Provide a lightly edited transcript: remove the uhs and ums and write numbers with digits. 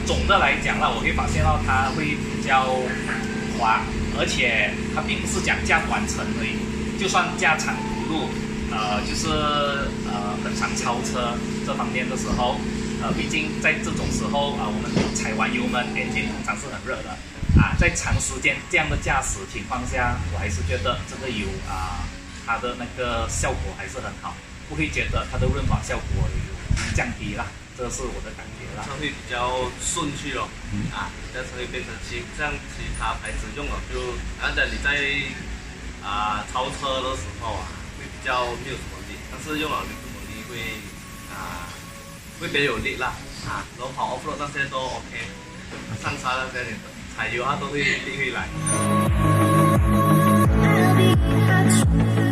总的来讲呢，我会发现到它会比较滑，而且它并不是讲驾短程而已，就算驾长途路，就是很常超车这方面的时候，毕竟在这种时候我们踩完油门 ，engine 通常是很热的在长时间这样的驾驶情况下，我还是觉得这个油它的那个效果还是很好，不会觉得它的润滑效果有降低啦，这是我的感觉啦。 它会比较顺去咯，但是会变成像其他牌子用了就，好像你在超车的时候会比较没有什么力，但是用了Liqui Moly会比较有力啦，然后跑 offroad 那些都 OK， 上山那些踩油都会力会来。